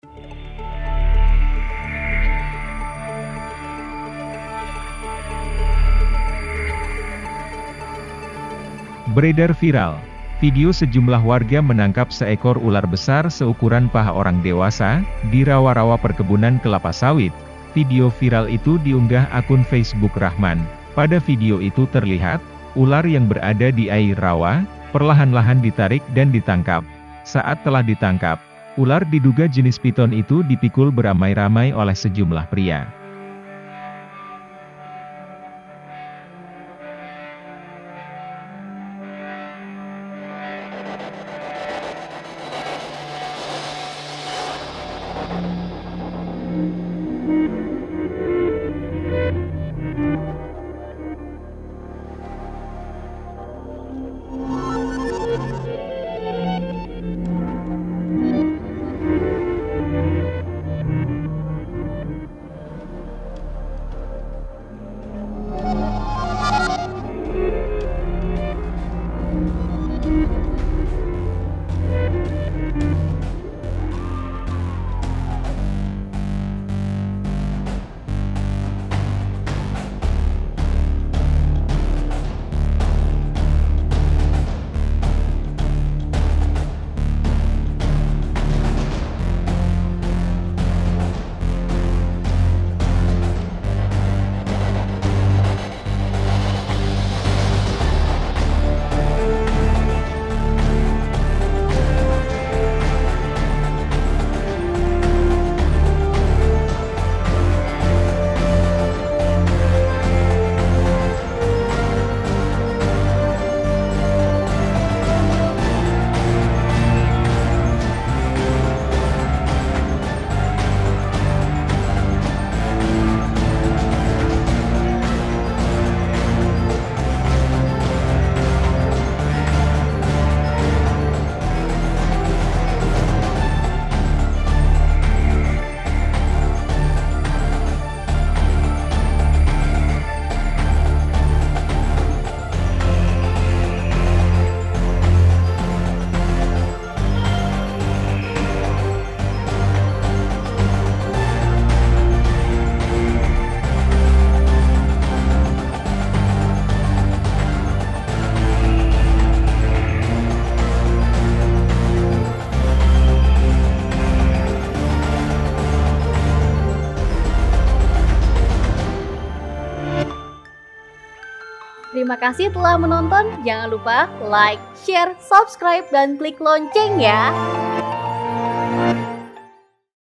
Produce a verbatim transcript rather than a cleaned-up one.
Beredar viral, video sejumlah warga menangkap seekor ular besar seukuran paha orang dewasa, di rawa-rawa perkebunan kelapa sawit. Video viral itu diunggah akun Facebook Rahman. Pada video itu terlihat, ular yang berada di air rawa, perlahan-lahan ditarik dan ditangkap. Saat telah ditangkap, ular diduga jenis piton itu dipikul beramai-ramai oleh sejumlah pria. Terima kasih telah menonton. Jangan lupa like, share, subscribe, dan klik lonceng ya.